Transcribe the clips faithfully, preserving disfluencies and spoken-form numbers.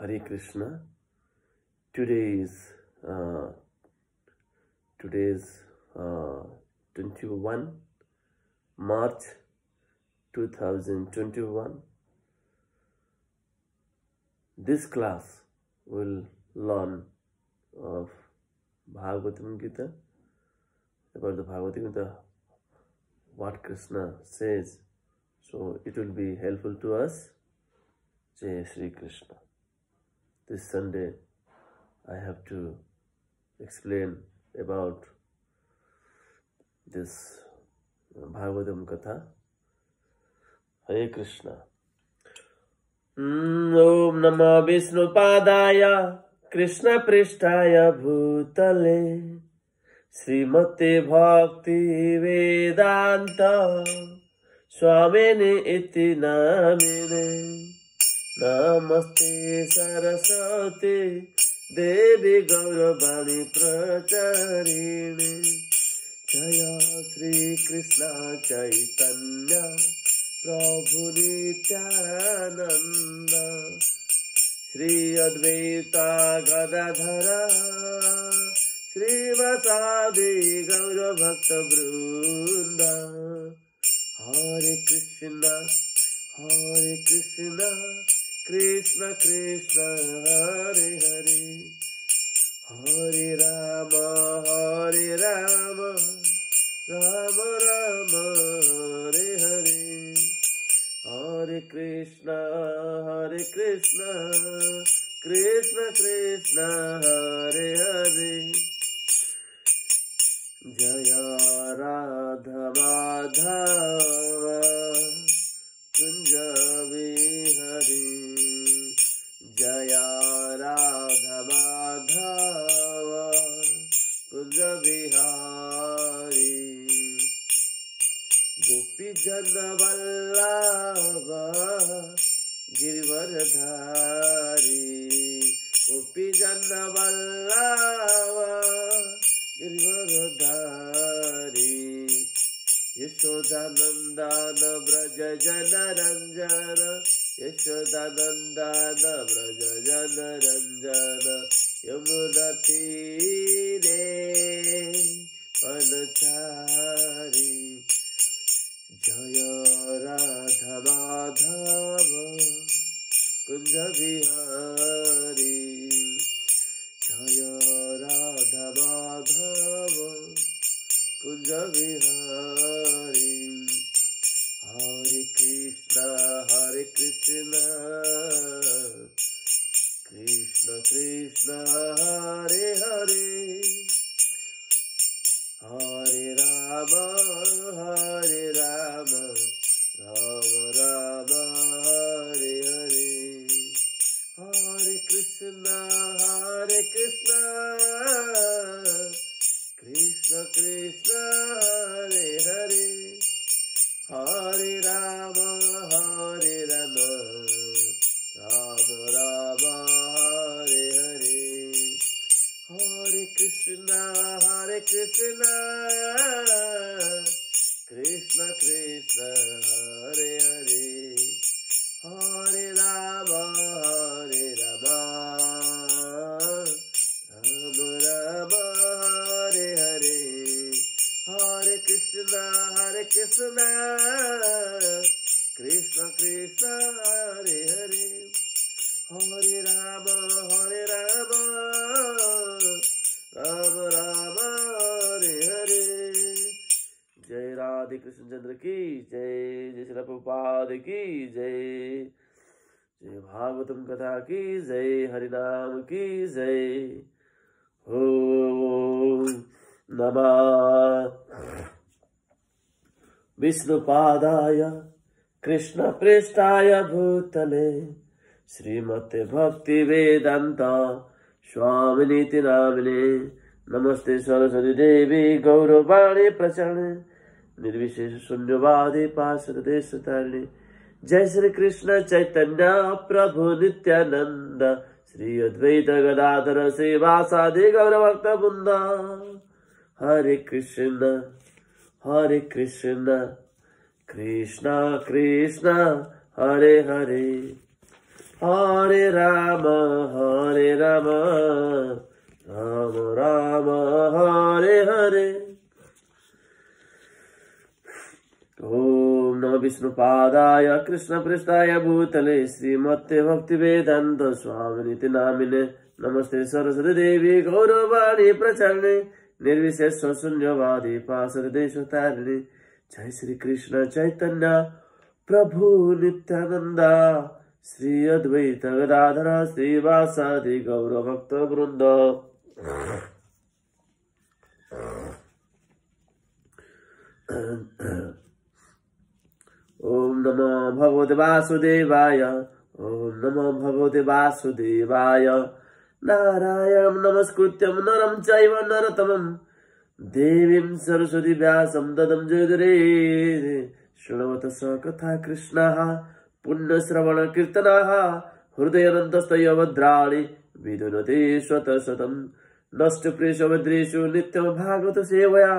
Hare Krishna. Today is uh, today is uh, twenty-one March two thousand twenty-one. This class will learn of Bhagavatam Gita, about the Bhagavatam Gita, what Krishna says. So it will be helpful to us. Jai Shri Krishna. This Sunday I have to explain about this Bhagavatam Katha. Hare Krishna. Om Namah Vishnu Padaya Krishna Prishtaya Bhutale Srimate Bhakti Vedanta Swamini Iti Namine Namaste Saraswati Devi Gauravani Pracharini Jaya Shri Krishna Chaitanya Prabhu Nityananda Shri Advaita Gadadhara Srimati Gaura Bhakta Vrunda Hare Krishna Hare Krishna Krishna Krishna Hare Hare Hare Rama Hare Rama Rama Rama Hare Hare Hare Krishna Hare Krishna Krishna Krishna Hare Hare Jaya Radha Madhava Kunja Vihari Jaya Radha Madhava Kunja Vihari Gopi Jana Vallabha Girivaradhari Gopi Jana Vallabha Girivaradhari Yashodanandana Braja Jana Ranjana Yashodanandana Braja Jana Ranjana Yamuna Tire Panachari Jaya Radha Madhava Kunja Vihari Jaya Radha Madhava Kunja Vihari Hare Krishna Hare Krishna Krishna Krishna Hare Hare Hare Rama Hare Rama Rama Rama Hare Hare Hare Krishna Hare Krishna Krishna Krishna Hare Hare Hare Rama Hare Rama Rama Rama Hare Hare Hare Krishna Hare Krishna Krishna Krishna Hare Hare Hare Rama Hare Rama Rama Rama Hare Hare Hare Krishna Hare Krishna Krishna Krishna Hare Hare Hare Rama Hare Rama Rama Rama Hare Hare Jai Radha Krishna Chandra ki Jai Jai Srila Prabhupada ki Jai Jai Bhagavatam Katha ki Jai Harinam ki Jai Om Namah Vishnupadaya Krishna Prishtaya Bhutale Srimate Bhakti Vedanta Swaminiti Namine Namaste Saraswati Devi Gauravani Pracharane Nirvishesha Sunyavadi Pasarade Satarne Jai Shri Krishna Chaitanya Prabhu Nityananda Shri Advaita Gadadhara Srivasadi Gauravakta Bunda Hare Krishna Hare Krishna Krishna Krishna Hare Hare Hare Rama, Hare Rama, Rama Rama, Hare Hare. Om Namo Vishnupadaya Krishna Prestaya Bhutale Srimate Bhaktivedanta Swaminiti Namine Namaste Saraswati Devi Gauravani Pracharne Nirvishesha Sunyavadi Pasadesha Tarini Jai Shri Krishna Chaitanya Prabhu Nityananda Sri Advaita Gadadhara Sri Vasadi Gaura Bhakta Vrunda. Om Namo Bhagavate Vasudevaya. Om Namo Bhagavate Vasudevaya. Narayanam Namaskrutyam Naram Chaiva Naratamam Devim Saraswati Vyasam Dadam Jayadare Shravata Sakatha Krishnaha Punna Sravana Kirtanaha Hrudayanantastaya Vadrali Vidunate Swata Satam Nasta Presha Vadreshu Nityam Bhagavata Sevaya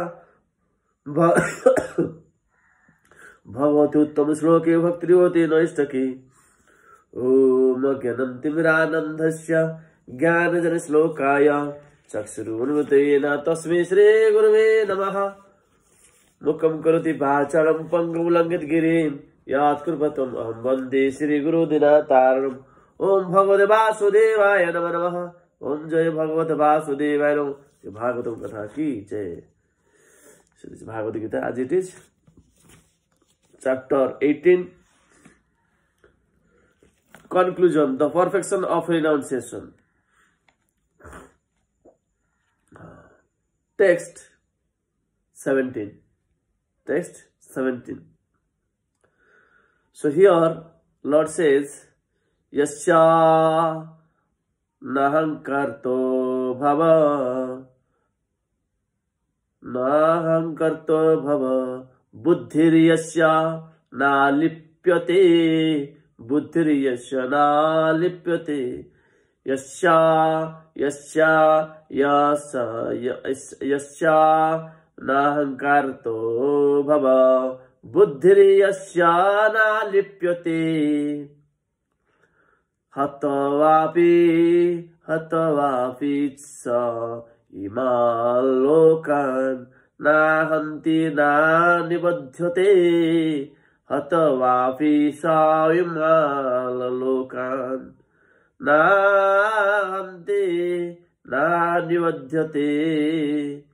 Bhagavati Uttam Shloke Bhaktiryote Naistaki Om Gyanam Timiranandhasya Jnana Slokaya Chakshurunvatena Tasme Shri Guruve Namaha Mukam Karati Bhacharam Pangam Langat Girim Yat Kurvatam Aham Vande Shri Guru Dinataram Om Bhagavate Vasudevaya Namaha Om Jai Bhagavate Vasudevaya Namaha Bhagavatam Katha Ki Jai. So this is Bhagavad Gita as it is. Chapter eighteen. Conclusion. The perfection of renunciation. Text seventeen. Text seventeen. So here Lord says, Yasya nahankarto bhava nahankarto bhava buddhir yasya na lipyate buddhir yasya na lipyate yasya yasya yasa yasya nahankarto bhava buddhir yasya na lipyate hatavapi hatavapi sa imalokan nahanti na nibadhyate hatavapi sa imalokan nahanti na nibadhyate.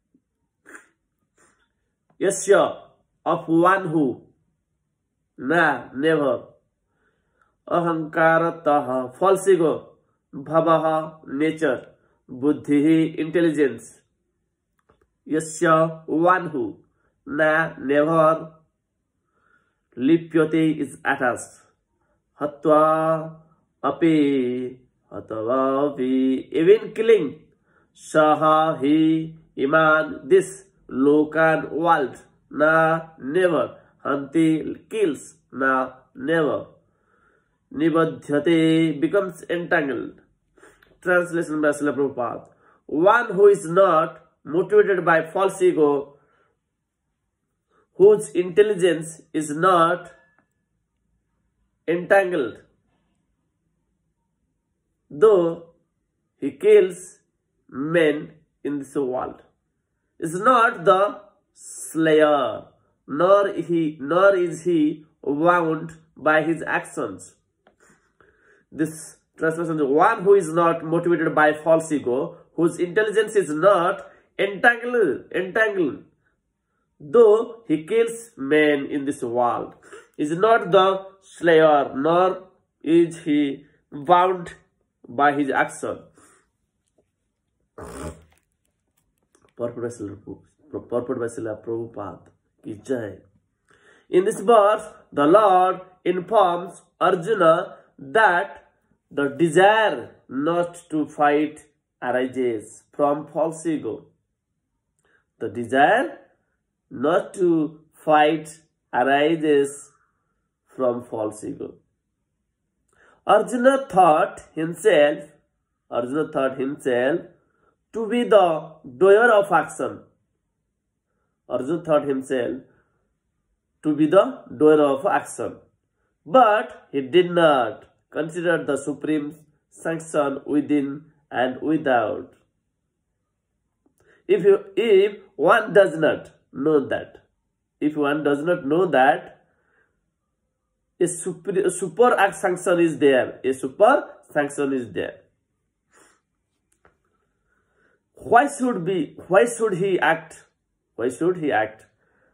Yasya, of one who, na, never, ahankarataha, false ego, bhavaha, nature, buddhi, intelligence. Yasya, one who, na, never, lipyate is attached. Hatva, api, hatava, api, even killing. Saha, he, iman, this, lokan, world, na, never. Hanti, kills, na, never. Nibadhyate, becomes entangled. Translation by Srila Prabhupada. One who is not motivated by false ego, whose intelligence is not entangled, though he kills men in this world, is not the slayer, nor he nor is he wound by his actions. This translation is one who is not motivated by false ego, whose intelligence is not entangled, entangled, though he kills men in this world, is not the slayer, nor is he bound by his action. Purport by Srila Prabhupada ki jai. In this verse, the Lord informs Arjuna that the desire not to fight arises from false ego. The desire not to fight arises from false ego. Arjuna thought himself, Arjuna thought himself to be the doer of action. Arjuna thought himself to be the doer of action. But he did not consider the supreme sanction within and without. If you, if one does not know that, if one does not know that, a super, a super act sanction is there, a super sanction is there. Why should be, why should he act? Why should he act?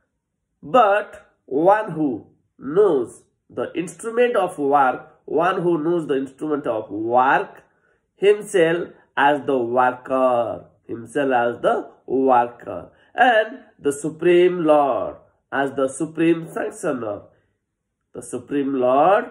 But one who knows the instrument of work, one who knows the instrument of work, himself as the worker, himself as the worker, and the Supreme Lord as the Supreme Sanctioner. The Supreme Lord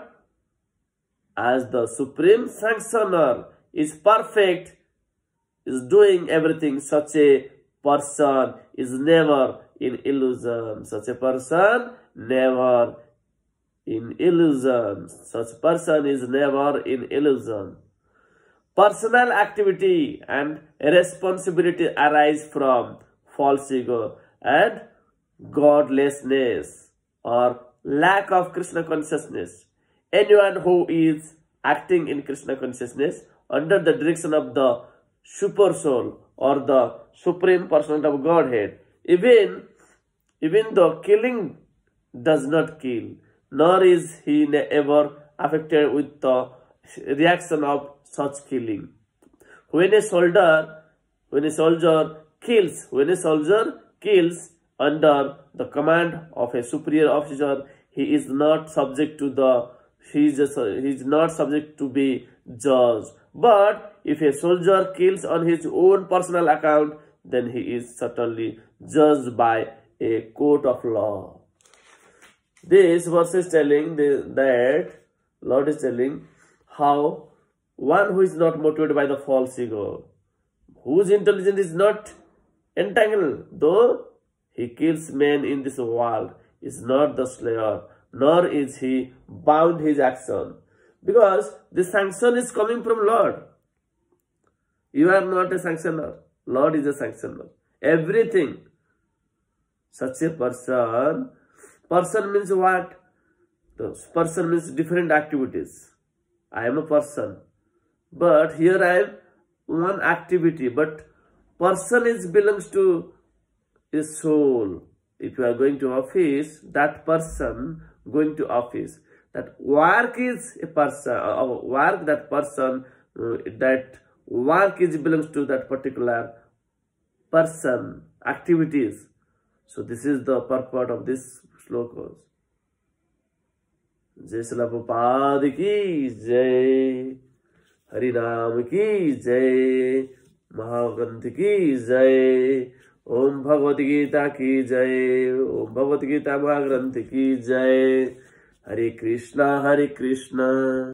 as the Supreme Sanctioner is perfect, is doing everything. Such a person is never in illusion. Such a person never in illusion. Such person is never in illusion. Personal activity and responsibility arise from false ego and godlessness or lack of Krishna consciousness. Anyone who is acting in Krishna consciousness under the direction of the super soul or the supreme personality of Godhead, even, even though killing does not kill, nor is he ever affected with the reaction of such killing. When a soldier, when a soldier kills, when a soldier kills under the command of a superior officer, he is not subject to the, he is, just, he is not subject to be judged. But if a soldier kills on his own personal account, then he is certainly judged by a court of law. This verse is telling the, that Lord is telling how one who is not motivated by the false ego, whose intelligence is not entangled, though he kills men in this world, is not the slayer, nor is he bound his action. Because the sanction is coming from Lord. You are not a sanctioner. Lord is a sanctioner. Everything. Such a person, person means what? The person means different activities. I am a person. But here I am one activity. But person is belongs to a soul. If you are going to office, that person going to office. That work is a person, uh, work that person, uh, that work is belongs to that particular person, activities. So this is the purport of this slokas. Jai Srila Prabhupada ki jai, Hari Ram ki jai, Mahagrantha ki jai, Om Bhagavad Gita ki jai, Om Bhagavad Gita Mahagrantha ki jai. Hare Krishna, Hare Krishna.